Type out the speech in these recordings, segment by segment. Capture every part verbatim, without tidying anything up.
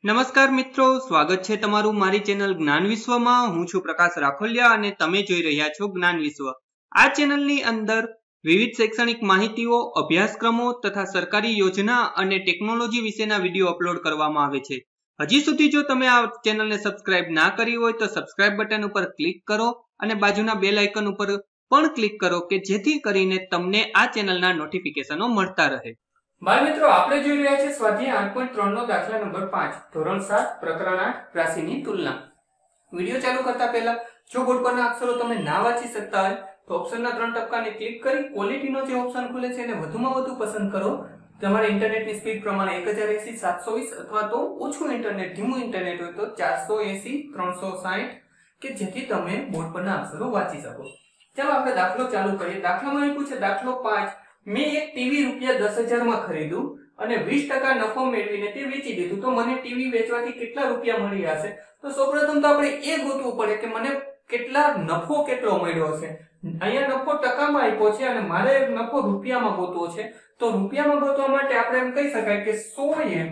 નમસ્કાર મિત્રો, સ્વાગત છે તમારું મારી ચેનલ જ્ઞાન વિશ્વમાં। હું છું પ્રકાશ રાખોલિયા અને તમે જોઈ રહ્યા છો જ્ઞાન વિશ્વ। આ ચેનલની અંદર વિવિધ શૈક્ષણિક માહિતીઓ, અભ્યાસક્રમો તથા સરકારી યોજના અને ટેકનોલોજી વિશેના વિડીયો અપલોડ કરવામાં આવે છે। હજી સુધી જો તમે આ ચેનલને સબસ્ક્રાઇબ ના કરી હોય તો સબસ્ક્રાઇબ બટન ઉપર ક્લિક કરો અને બાજુના બેલ આઇકન ઉપર પણ ક્લિક કરો કે જેથી કરીને તમને આ ચેનલના નોટિફિકેશનો મળતા રહે। બાળ મિત્રો, આપણે જોઈ રહ્યા છીએ સ્વાધ્યાય આઠ પોઈન્ટ ત્રણ નો દાખલા નંબર પાંચ, ધોરણ સાત, પ્રકરણ આઠ, રાશિની તુલના। વિડિયો ચાલુ કરતા પહેલા જો બોર્ડ પરના અક્ષરો તમે ના વાંચી શકતા હોય તો ઓપ્શનના ત્રણ ટપકાને ક્લિક કરી ક્વોલિટીનો જે ઓપ્શન ખુલે છે એને વધુમાં વધુ પસંદ કરો। તમારે ઇન્ટરનેટની સ્પીડ પ્રમાણે એક હજાર એંસી, સાતસો વીસ અથવા તો ઓછું ઇન્ટરનેટ, ધીમું ઇન્ટરનેટ હોય તો ચારસો એંસી, ત્રણસો સાઠ કે જેથી તમે બોર્ડ પરના અક્ષરો વાંચી શકો। ચાલો આપણે દાખલો ચાલુ કરીએ। દાખલામાં એવું છે, દાખલો પાંચ, मैं एक टीवी रुपया दस हजार में खरीदू અને વીસ ટકા નફો મેળવીને તે વેચી દીધું તો મને ટીવી વેચવાથી કેટલા રૂપિયા મળી હશે। તો સૌપ્રથમ તો આપણે એ ગોતવું પડે કે મને કેટલા નફો કેટલો મળ્યો છે। અહીંયા નફો ટકામાં આપ્યો છે અને મારે નફો રૂપિયામાં ગોતવો છે। તો રૂપિયામાં ગોતવા માટે આપણે એમ કહી શકાય કે સો એ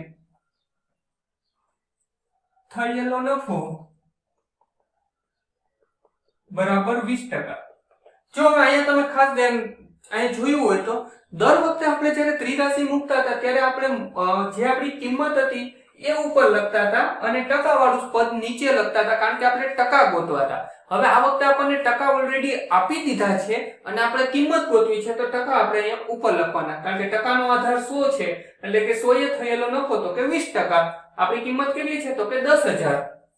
થયેલો નફો બરાબર વીસ ટકા। જો અહીંયા તમે ખાસ ધ્યાન અહીં જોયું હોય તો દર વખતે આપણે જ્યારે ત્રિરાશિ મૂકતા હતા ત્યારે આપણે જે આપણી કિંમત હતી એ ઉપર લખતા હતા અને ટકાવાળું પદ નીચે લખતા હતા કારણ કે આપણે ટકા ગોતવા હતા। હવે આ વખતે આપણને ટકા ઓલરેડી આપી દીધા છે અને આપણે કિંમત ગોતવી છે તો ટકા આપણે અહીંયા ઉપર લખવાના કારણ કે ટકાનો આધાર સો છે એટલે કે સો એ થયેલો નફો તો કે વીસ ટકા। આપણી કિંમત કેટલી છે તો કે દસ હજાર।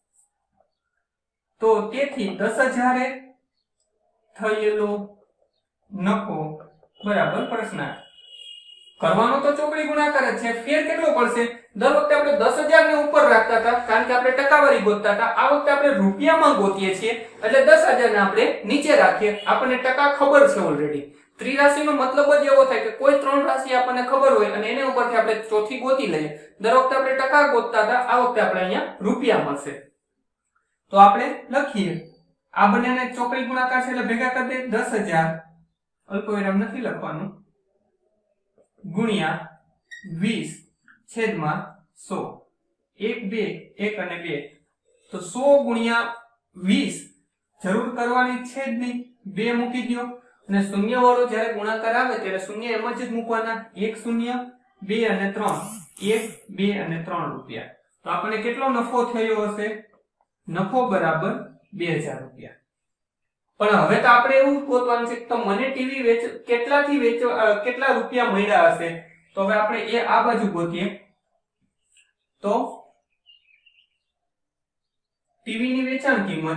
તો તેથી દસ હજાર એ થયેલો નફો બરાબર પ્રશ્નાર્થ। કરવાનો તો ચોકડી ગુણાકાર જ છે। ફેર કેટલો પડશે? દર વખતે આપણે દસ હજાર ને ઉપર રાખતા હતા કારણ કે આપણે ટકાવારી ગોતતા હતા। આ વખતે આપણે રૂપિયામાં ગોતીએ છીએ એટલે દસ હજાર ને આપણે નીચે રાખીએ। આપણને ટકા ખબર છે ઓલરેડી। ત્રિરાશિનો મતલબ જ એવો થાય કે કોઈ ત્રણ રાશિ આપણને ખબર હોય અને એના ઉપરથી આપણે ચોથી ગોતી લઈએ। દર વખતે આપણે ટકા ગોતતા હતા, આ વખતે આપણે અહીંયા રૂપિયા મળશે। તો આપણે લખીએ, આ બંનેને ચોકડી ગુણાકાર છે એટલે ભેગા કરી દે દસ હજાર અલ્પવિરામ નથી લખવાનું ગુણ્યા વીસ છેદમાં સો। એક બે એક અને બે તો સો ગુણ્યા વીસ જરૂર કરવાની છે જ નહીં, બે મૂકી દો અને શૂન્ય વાળો જ્યારે ગુણાકાર આવે ત્યારે શૂન્ય એમ જ મૂકવાના। એક શૂન્ય, બે અને ત્રણ, એક બે અને ત્રણ રૂપિયા। તો આપણને કેટલો નફો થયો હશે? નફો બરાબર બે હજાર રૂપિયા। પણ હવે તો આપણે એવું ગોતવાનું છે તો મને ટીવી વેચ કેટલાથી વેચ કેટલા રૂપિયા મળ્યા હશે। તો હવે આપણે એ આ બાજુ ગોતીએ તો ટીવી ની વેચાણ કિંમત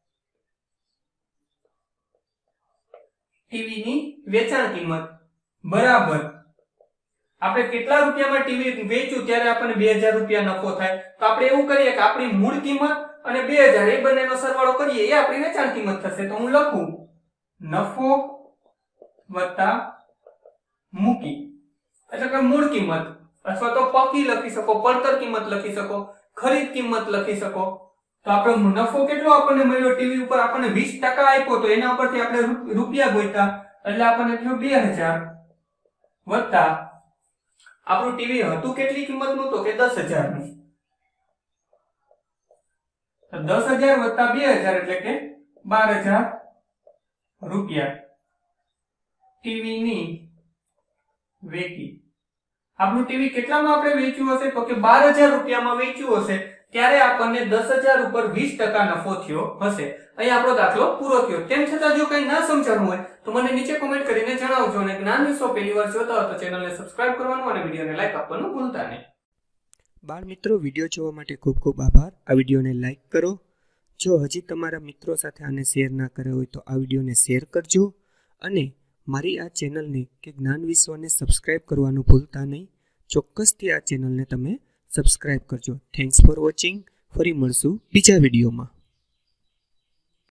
ટીવી ની વેચાણ કિંમત બરાબર આપણે કેટલા રૂપિયામાં ટીવી વેચ્યું ત્યારે આપણને બે હજાર રૂપિયા નફો થાય। તો આપણે એવું કરીએ કે આપણી મૂળ કિંમત અને બે હજાર એ બંનેનો સરવાળો કરીએ એ આપણી વેચાણ કિંમત થશે। તો હું લખું નફો વત્તા મૂકી એટલે કે મૂળ કિંમત અથવા તો પકી લખી શકો, પડતર કિંમત લખી શકો, ખરીદ કિંમત લખી શકો। તો આપણો નફો કેટલો આપણને મળ્યો ટીવી ઉપર? આપણને વીસ ટકા આપ્યો તો એના ઉપરથી આપણે રૂપિયા ગોત્યા એટલે આપણને થયો બે હજાર વત્તા આપણું ટીવી હતું કેટલી કિંમતનું તો કે દસ હજાર નું। દસ હજાર વત્તા બે હજાર એટલે કે બાર હજાર રૂપિયા ટીવી ની વેચી। આપણું ટીવી કેટલામાં આપણે વેચ્યું હશે તો કે બાર હજાર રૂપિયામાં વેચ્યું હશે ત્યારે આપણને દસ હજાર ઉપર વીસ ટકા નફો થયો હશે। અહીં આપણો દાખલો પૂરો થયો। તેમ છતાં જો કંઈ ના સમજાણું હોય તો મને નીચે કોમેન્ટ કરીને જણાવજો અને જ્ઞાન વિશ્વ પહેલી વાર જોતા હો તો ચેનલને સબસ્ક્રાઇબ કરવાનું અને વિડીયોને લાઈક આપવાનું ભૂલતા નહીં। બાળ મિત્રો, વિડીયો જોવા માટે ખૂબ ખૂબ આભાર। આ વિડીયોને લાઈક કરો। જો હજી તમારા મિત્રો સાથે આને શેર ના કર્યો હોય તો આ વિડીયોને શેર કરજો અને મારી આ ચેનલને કે જ્ઞાન વિશ્વને સબસ્ક્રાઇબ કરવાનું ભૂલતા નહીં। ચોક્કસથી આ ચેનલને તમે સબસ્ક્રાઇબ કરજો। Thanks for watching. ફરી મળશું બીજા વિડીયોમાં।